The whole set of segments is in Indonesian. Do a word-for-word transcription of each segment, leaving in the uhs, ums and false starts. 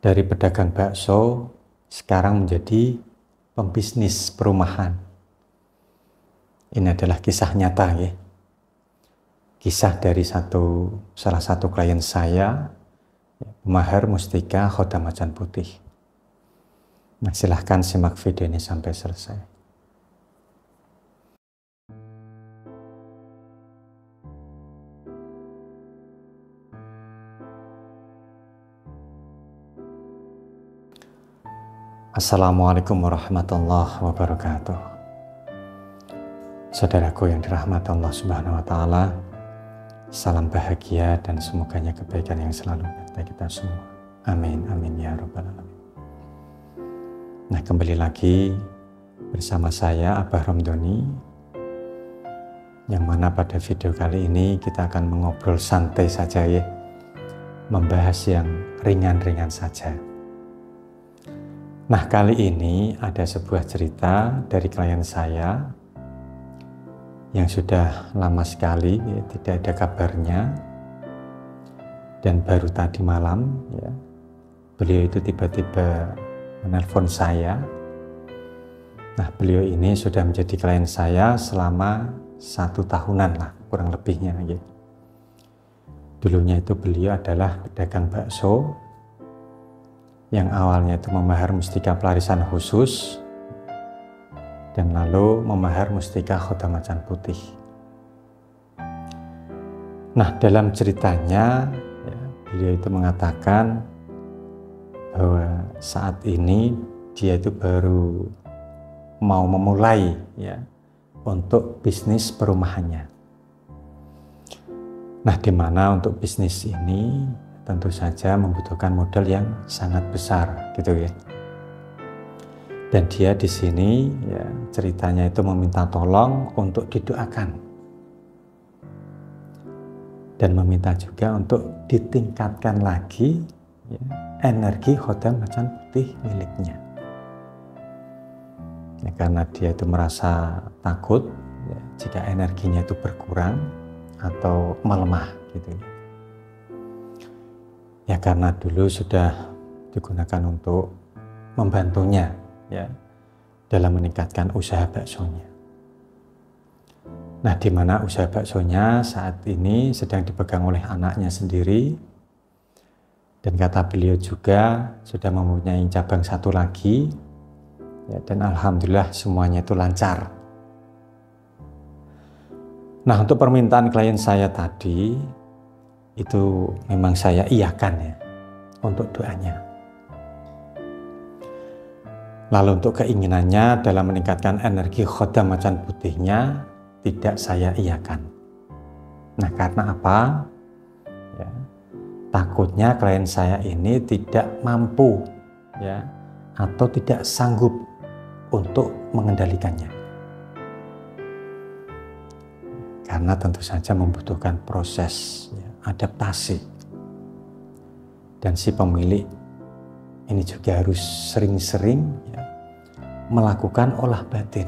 dari pedagang bakso sekarang menjadi pembisnis perumahan. Ini adalah kisah nyata ya. Kisah dari satu salah satu klien saya, Mahar Mustika Khodam Macan Putih. Nah, silahkan simak video ini sampai selesai. Assalamualaikum warahmatullahi wabarakatuh. Saudaraku yang dirahmati Allah Subhanahu wa Ta'ala, salam bahagia dan semoganya kebaikan yang selalu menyertai kita semua. Amin, amin ya rabbal alamin. Nah, kembali lagi bersama saya Abah Romdoni, yang mana pada video kali ini kita akan mengobrol santai saja ya, membahas yang ringan-ringan saja. Nah, kali ini ada sebuah cerita dari klien saya yang sudah lama sekali ya, tidak ada kabarnya, dan baru tadi malam ya, beliau itu tiba-tiba menelpon saya. Nah, beliau ini sudah menjadi klien saya selama satu tahunan lah kurang lebihnya ya. Dulunya itu beliau adalah pedagang bakso yang awalnya itu memahar mustika pelarisan khusus dan lalu memahar mustika Khodam Macan Putih. Nah, dalam ceritanya ya, beliau itu mengatakan bahwa saat ini dia itu baru mau memulai ya untuk bisnis perumahannya. Nah, di mana untuk bisnis ini tentu saja membutuhkan modal yang sangat besar gitu ya. Dan dia di sini ya ceritanya itu meminta tolong untuk didoakan dan meminta juga untuk ditingkatkan lagi ya, energi Khodam Macan Putih miliknya. Ya, karena dia itu merasa takut ya, jika energinya itu berkurang atau melemah gitu ya. Ya karena dulu sudah digunakan untuk membantunya ya dalam meningkatkan usaha baksonya. Nah, di mana usaha baksonya saat ini sedang dipegang oleh anaknya sendiri, dan kata beliau juga sudah mempunyai cabang satu lagi ya, dan alhamdulillah semuanya itu lancar. Nah, untuk permintaan klien saya tadi itu memang saya iyakan ya untuk doanya. Lalu untuk keinginannya dalam meningkatkan energi Khodam Macan Putihnya tidak saya iyakan. Nah, karena apa? Ya, takutnya klien saya ini tidak mampu ya atau tidak sanggup untuk mengendalikannya. Karena tentu saja membutuhkan proses ya, adaptasi, dan si pemilik ini juga harus sering-sering ya, melakukan olah batin.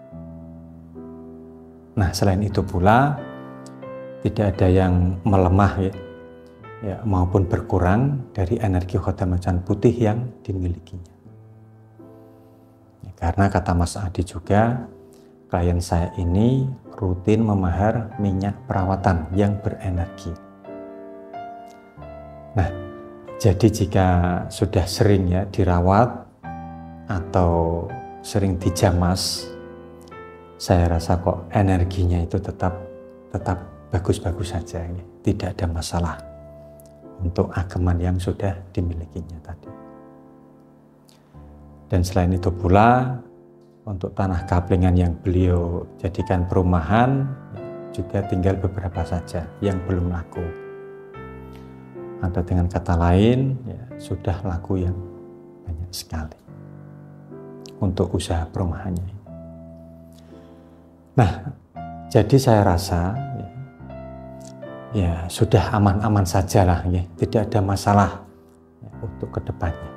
Nah, selain itu pula tidak ada yang melemah ya, ya maupun berkurang dari energi Khodam Macan Putih yang dimilikinya. Ya, karena kata Mas Adi juga, klien saya ini rutin memahar minyak perawatan yang berenergi. Nah, jadi jika sudah sering ya dirawat atau sering dijamas, saya rasa kok energinya itu tetap tetap bagus-bagus saja ya. Tidak ada masalah untuk ageman yang sudah dimilikinya tadi. Dan selain itu pula untuk tanah kaplingan yang beliau jadikan perumahan juga tinggal beberapa saja yang belum laku. Atau dengan kata lain ya, sudah laku yang banyak sekali untuk usaha perumahannya. Nah, jadi saya rasa ya, ya sudah aman-aman saja lah ya, tidak ada masalah ya, untuk kedepannya.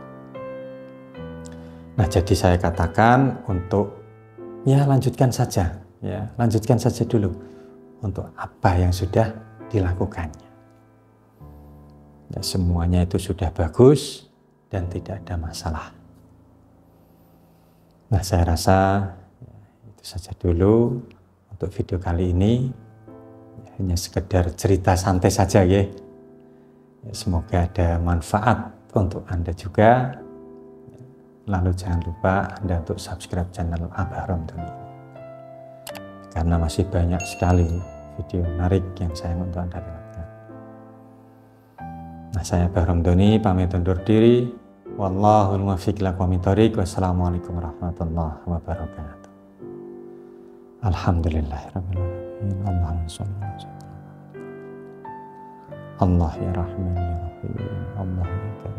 Nah, jadi saya katakan untuk ya lanjutkan saja ya, lanjutkan saja dulu untuk apa yang sudah dilakukannya. Ya, semuanya itu sudah bagus dan tidak ada masalah. Nah, saya rasa ya, itu saja dulu untuk video kali ini. Ya, hanya sekedar cerita santai saja ya. Ya, semoga ada manfaat untuk Anda juga. Lalu jangan lupa Anda untuk subscribe channel Abah Romdoni, karena masih banyak sekali video menarik yang sayang untuk Anda lewatkan. Nah, saya Abah Romdoni pamit undur diri. Wallahul muwaffiq ila aqwamit thoriq. Wassalamualaikum warahmatullahi wabarakatuh. Alhamdulillahirabbil alamin. Allahumma shalli ala sayyidina Allah ya Rahman ya Rahim. Allah ya Karim.